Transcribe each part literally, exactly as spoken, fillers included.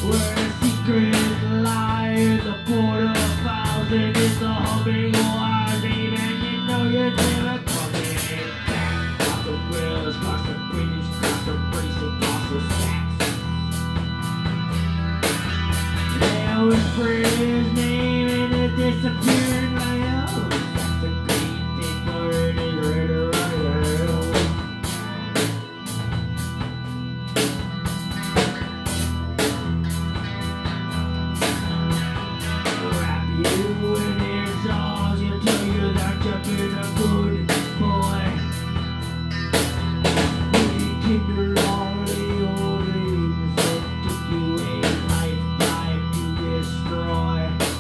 where secrets lie in the border files and in the humming wires. Even you know you're never coming back. Across the rails, across the bridges, across the brakes, across the stacks. They'll whisper his name and it disappeared like oh, that's a great thing for it is right around. You and their songs, you tell you that you've been a good boy. Rekindle all the old dreams that took you a lifetime to destroy.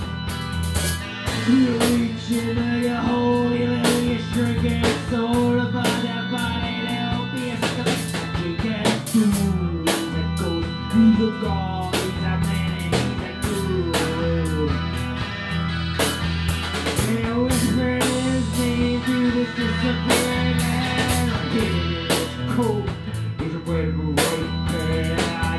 You reach into your holy little, you shrink your soul about that body. There'll be a second that you can't do that goes through the God. He's a man and he's a guru. They'll whisper his name through this disappearing land. Hidden in his coat is a red right back.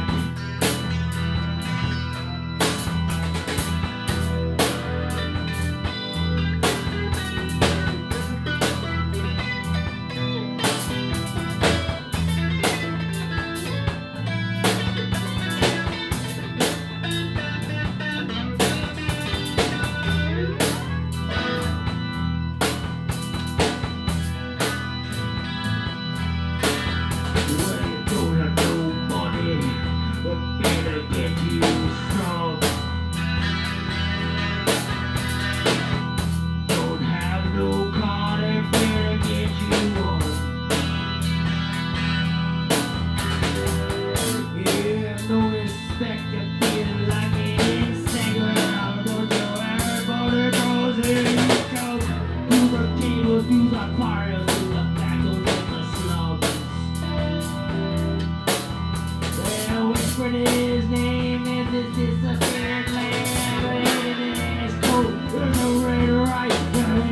His name in this disappeared land, hidden in his coat, there's a red right hand.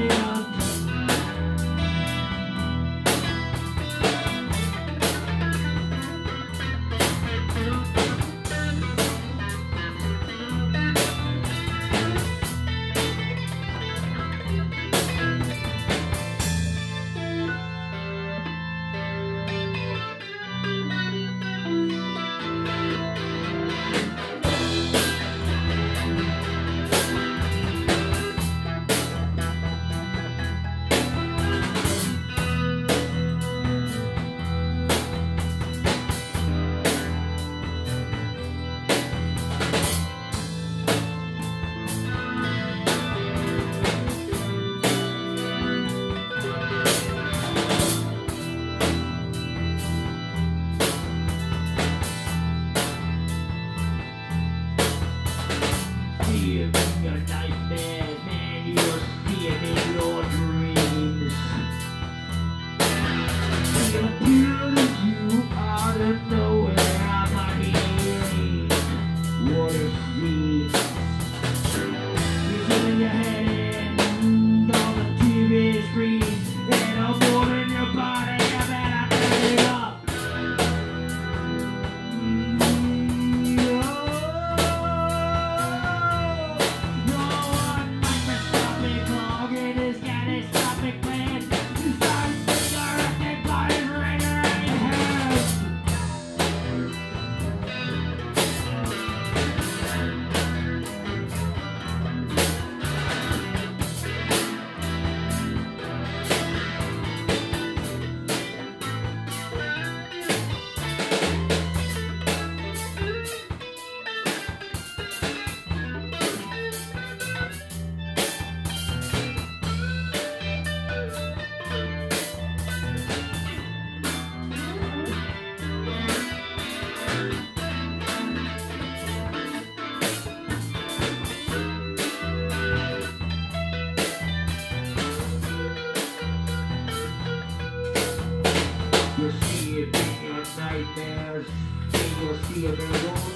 See him in your nightmares, man, you'll see him in your dreams. He'll appear to you out of nowhere, I might be hearing what it seems. He's in your head and on the T V screen, and I'm holding your body, you better turn it up. You'll see it in your nightmares, you'll see it in your